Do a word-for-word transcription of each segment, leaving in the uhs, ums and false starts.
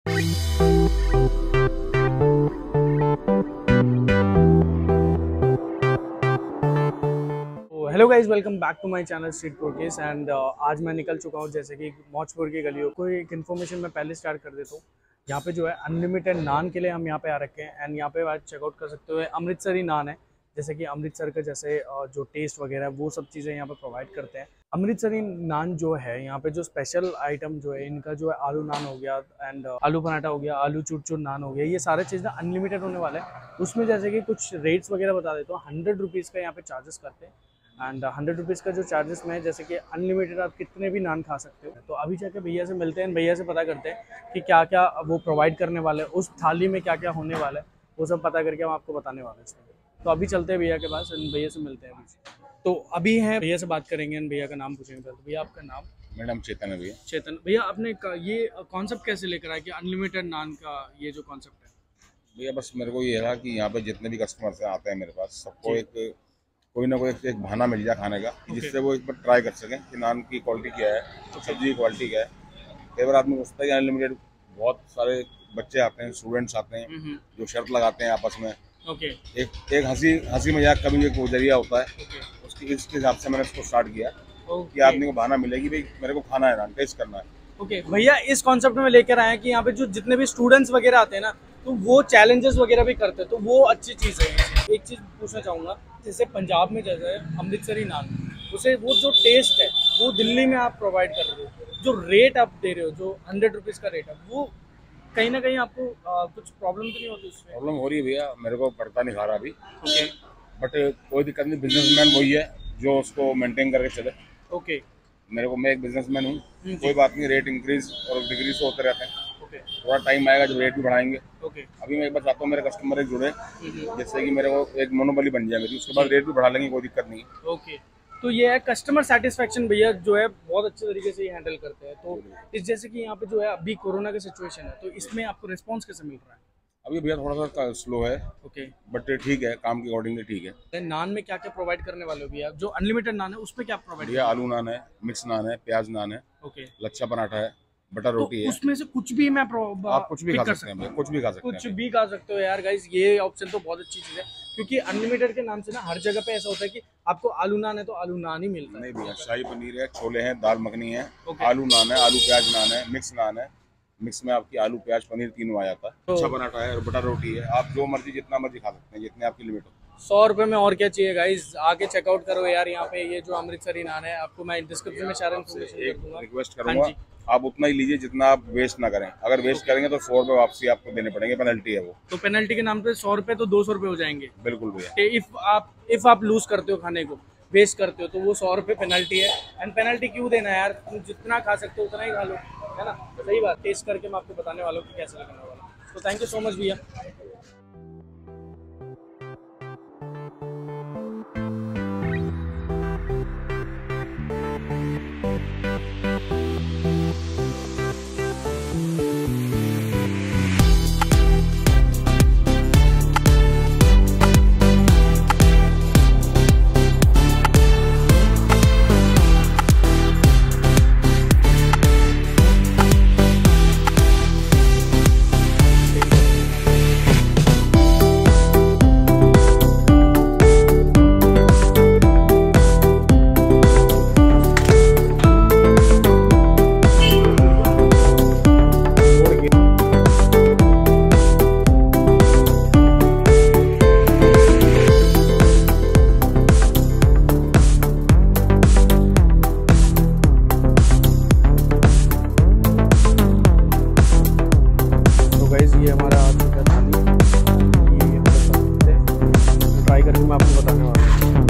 Hello guys, welcome back to my channel street foodies. And आज मैं निकल चुका हूँ जैसे कि मौजपुर की गलियों को। एक इन्फॉर्मेशन मैं पहले स्टार्ट कर देता हूँ। यहाँ पे जो है अनलिमिटेड नान के लिए हम यहाँ पे आ रखे हैं। एंड यहाँ पे आज चेकआउट कर सकते हो, अमृतसरी नान है। जैसे कि अमृतसर का जैसे uh, जो टेस्ट वगैरह वो सब चीज़ें यहाँ पे प्रोवाइड करते हैं। अमृतसरी नान जो है यहाँ पे जो स्पेशल आइटम जो है इनका जो है आलू नान हो गया, एंड uh, आलू पराठा हो गया, आलू चूर चूर नान हो गया। ये सारे चीज़ ना अनलिमिटेड होने वाला है। उसमें जैसे कि कुछ रेट्स वगैरह बता देता हूँ। हंड्रेड रुपीज़ का यहाँ पे चार्जेस करते हैं। एंड हंड्रेड रुपीज़ का जो चार्जेस में है, जैसे कि अनलिमिटेड आप कितने भी नान खा सकते हो। तो अभी जाके भैया से मिलते हैं, भैया से पता करते हैं कि क्या क्या वो प्रोवाइड करने वाले हैं, उस थाली में क्या क्या होने वाला है, वो सब पता करके हम आपको बताने वाले हैं इसमें। तो अभी चलते हैं भैया के पास, भैया से मिलते हैं अभी। तो अभी हैं भैया से बात करेंगे, भैया का नाम पूछेंगे। तो भैया आपका नाम? मैडम चेतन है भैया। चेतन भैया, आपने ये कॉन्सेप्ट कैसे लेकर आया कि अनलिमिटेड नान का ये जो कॉन्सेप्ट है? भैया बस मेरे को ये था कि यहाँ पे जितने भी कस्टमर आते हैं मेरे पास, सबको एक कोई ना कोई एक, एक बहाना मिल जाए खाने का, okay. जिससे वो एक बार ट्राई कर सकें कि नान की क्वालिटी क्या है, okay. सब्जी की क्वालिटी क्या है। कई बार आदमी सोचता है कि अनलिमिटेड, बहुत सारे बच्चे आते हैं, स्टूडेंट्स आते हैं, mm-hmm. जो शर्त लगाते हैं आपस में, okay. एक एक हंसी हंसी मजाक का भी एक जरिया होता है, okay. उसकी इसके हिसाब से मैंने इसको स्टार्ट किया, okay. कि आदमी को बहाना मिलेगी भाई मेरे को खाना है, नान टेस्ट करना है। Okay okay. भैया इस कॉन्सेप्ट में लेकर आए हैं कि यहाँ पे जो जितने भी स्टूडेंट्स वगैरह आते हैं ना, तो वो चैलेंजेस वगैरह भी करते हैं, तो वो अच्छी चीज़ है। एक चीज़ पूछना चाहूँगा, जैसे पंजाब में जैसे अमृतसरी नान, उसे वो जो टेस्ट है वो दिल्ली में आप प्रोवाइड कर रहे हो, जो रेट आप दे रहे हो, जो हंड्रेड रुपीज़ का रेट है, वो कहीं ना कहीं आपको आ, कुछ प्रॉब्लम तो नहीं होती उसमें? प्रॉब्लम हो रही है भैया, मेरे को पड़ता नहीं खा रहा अभी, ओके, बट कोई दिक्कत नहीं। बिजनेसमैन वही है जो उसको मेंटेन करके चले। ओके, मेरे को, मैं एक बिजनेसमैन हूँ, कोई बात नहीं, रेट इंक्रीज और डिक्रीज होते रहते हैं। okay. थोड़ा टाइम आएगा जब रेट भी बढ़ाएंगे। okay. अभी मैं एक बार चाहता हूँ मेरे कस्टमर एक जुड़े, जिससे कि मेरे को एक मोनोपोली बन जाए मेरी, उसके बाद रेट भी बढ़ा लेंगे, कोई दिक्कत नहीं है। ओके, तो ये है कस्टमर सेटिस्फेक्शन भैया जो है बहुत अच्छे तरीके से ये हैंडल करते हैं। तो इस जैसे कि यहाँ पे जो है अभी कोरोना का सिचुएशन है, तो इसमें आपको रिस्पॉन्स कैसे मिल रहा है? अभी भैया थोड़ा सा स्लो है, ओके, बट ठीक है, काम के अकॉर्डिंगली ठीक है। नान में क्या क्या प्रोवाइड करने वाले हो भैया? जो अनलिमिटेड नान है उसमें क्या प्रोवाइड? भैया आलू नान है, मिक्स नान है, प्याज नान है, ओके, लच्छा पराठा है, बटर रोटी तो है। उसमें से कुछ भी मैं आप कुछ भी खा सकते, सकते हैं, कुछ भी खा सकते कुछ हैं। भी खा सकते हो यार गाइस, ये ऑप्शन तो बहुत अच्छी चीज है, क्योंकि अनलिमिटेड के नाम से ना हर जगह पे ऐसा होता है कि आपको आलू नान है तो आलू नान ही मिलता है। नहीं भैया, शाही पनीर है, छोले हैं, दाल मखनी है, आलू नान है, आलू प्याज नान है, मिक्स नान है, मिक्स में आपकी आलू प्याज पनीर तीनों आ जाता है, अच्छा पराठा है और बटर रोटी है। आप जो मर्जी जितना मर्जी खा सकते हैं, जितने आपकी लिमिट हो। सौ रुपए में और क्या चाहिए गाइस, आके चेकआउट करो यार। यहाँ पे ये जो अमृतसरी नान है, आपको मैं डिस्क्रिप्शन में सारा इन्फॉर्मेशन दे दूंगा। रिक्वेस्ट करूंगा, आप उतना ही लीजिए जितना आप वेस्ट ना करें। अगर वेस्ट करेंगे तो सौ रुपए वापसी आपको देने पड़ेंगे, पेनल्टी है वो। तो पेनल्टी के नाम पे सौ रुपए तो दो सौ रुपए हो जाएंगे। बिल्कुल भैया। इफ आप इफ आप लूज करते हो, खाने को वेस्ट करते हो, तो वो सौ रुपए पेनल्टी है। एंड पेनल्टी क्यों देना है यार, तुम जितना खा सकते हो उतना ही खा लो, है ना? सही बात। टेस्ट करके मैं आपको बताने वाला हूँ कि कैसा लगने वाला। तो थैंक यू सो मच भैया। ये हमारा आ चुका थाली, ये ट्राई करके मैं आपको बताने वाला हूँ।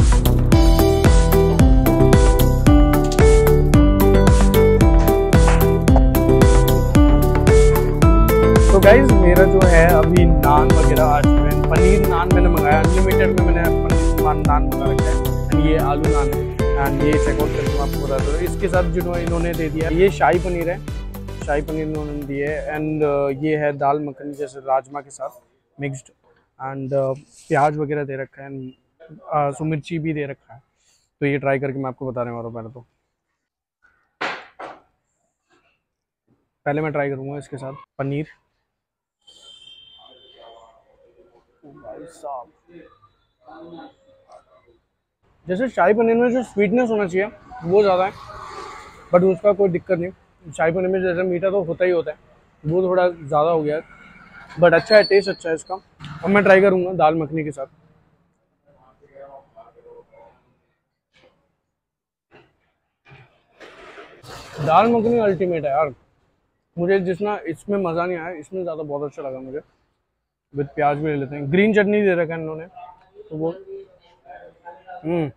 तो गाइज मेरा जो है अभी नान वगैरह आज मैं पनीर नान मैंने मंगाया, अनलिमिटेड में मैंने पनीर नान मंगा रखा है। एंड ये आलू नान है, एंड ये चेकआउट करके मैं आपको बता दूँ। इसके साथ जो इन्होंने दे दिया, ये शाही पनीर है, शाही पनीर इन्होंने दिए। एंड uh, ये है दाल मखनी जैसे राजमा के साथ मिक्स्ड, एंड uh, प्याज वगैरह दे रखा है, एंड सो मिर्ची भी दे रखा है। तो ये ट्राई करके मैं आपको बताने वाला हूँ। पहले तो पहले मैं ट्राई करूँगा इसके साथ पनीर। भाई साहब, जैसे शाही पनीर में जो स्वीटनेस होना चाहिए वो ज़्यादा है, बट उसका कोई दिक्कत नहीं। शाही पनीर में जैसे मीठा तो होता ही होता है, वो थोड़ा ज़्यादा हो गया है, बट अच्छा है, टेस्ट अच्छा है इसका। और मैं ट्राई करूँगा दाल मखनी के साथ। दाल मखनी अल्टीमेट है यार। मुझे जितना इसमें मज़ा नहीं आया, इसमें ज़्यादा बहुत अच्छा लगा मुझे। विद प्याज भी ले लेते हैं, ग्रीन चटनी दे रखा है इन्होंने तो वो हम्म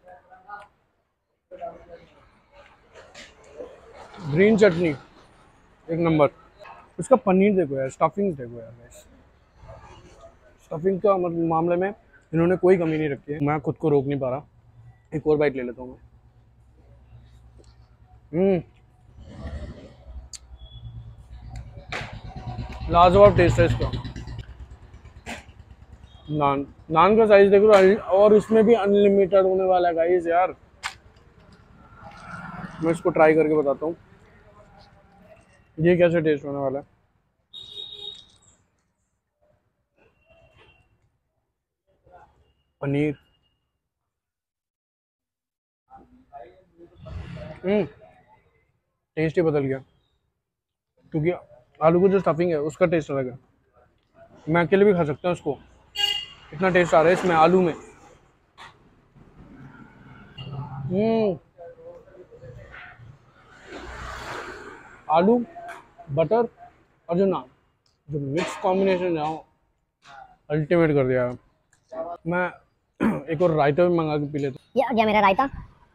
ग्रीन चटनी एक नंबर। उसका पनीर देखो यार, स्टफिंग देखो यार गाइस, स्टफिंग का मतलब मामले में इन्होंने कोई कमी नहीं रखी है। मैं खुद को रोक नहीं पा रहा, एक और बाइट ले लेता हूँ मैं। हम्म लाजवाब टेस्ट है इसका। नान नान का साइज देखो, और इसमें भी अनलिमिटेड होने वाला है गाइस यार। मैं इसको ट्राई करके बताता हूँ ये कैसे टेस्ट होने वाला है। पनीर हम्म टेस्ट ही बदल गया, क्योंकि आलू की जो स्टफिंग है उसका टेस्ट अलग है। मैं अकेले भी खा सकता हूँ इसको, इतना टेस्ट आ रहा है इसमें आलू में। हम्म आलू, बटर और जो नान, जो मिक्स कॉम्बिनेशन है अल्टीमेट कर दिया है। मैं एक और रायता भी मंगा के पी लेता हूँ। ये आ गया मेरा रायता।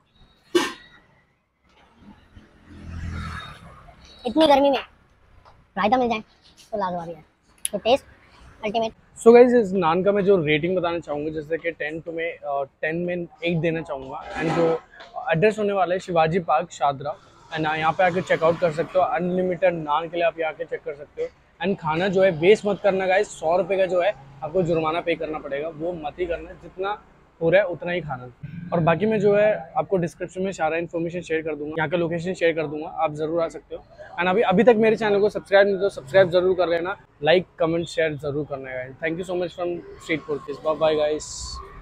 इतनी गर्मी में रायता मिल जाए तो लाजवाब है, तो टेस्ट अल्टीमेट। सो गाइज इस नान का मैं जो रेटिंग बताना चाहूँगा, जैसे कि टेन टू में टेन में एट देना चाहूँगा। एंड जो एड्रेस होने वाला है शिवाजी पार्क शादरा, एंड यहाँ पे आके चेकआउट कर सकते हो। अनलिमिटेड नान के लिए आप यहाँ आके चेक कर सकते हो। एंड खाना जो है वेस्ट मत करना गाइज, सौ रुपये का जो है आपको जुर्माना पे करना पड़ेगा, वो मत ही करना, जितना हो रहा है उतना ही खाना। और बाकी मैं जो है आपको डिस्क्रिप्शन में सारा इन्फॉर्मेशन शेयर कर दूंगा, यहाँ का लोकेशन शेयर कर दूंगा, आप जरूर आ सकते हो। एंड अभी अभी तक मेरे चैनल को सब्सक्राइब नहीं तो सब्सक्राइब जरूर कर लेना, लाइक कमेंट शेयर जरूर करना है। Thank you so much from street food. Bye bye guys.